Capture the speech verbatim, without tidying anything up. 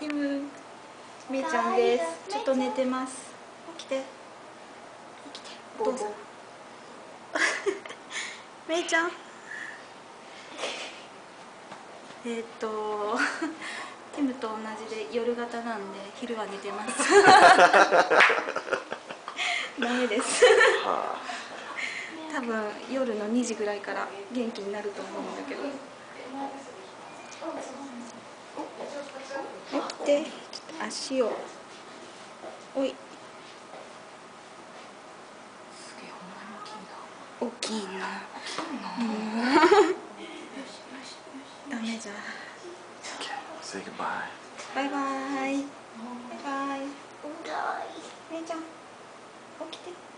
ティム、めいちゃんです。ちょっと寝てます。起きて。起きて。お父さん。めいちゃん。えっと。ティムと同じで夜型なんで昼は寝てます。ダメです。多分夜のにじぐらいから元気になると思うんだけど。起きて、ちょっと足を。おい。 すげえ、ほんまに大きいな。 大きいな。ダメじゃ。 Say goodbye. バイバイ。バイバイ。めいちゃん、起きて。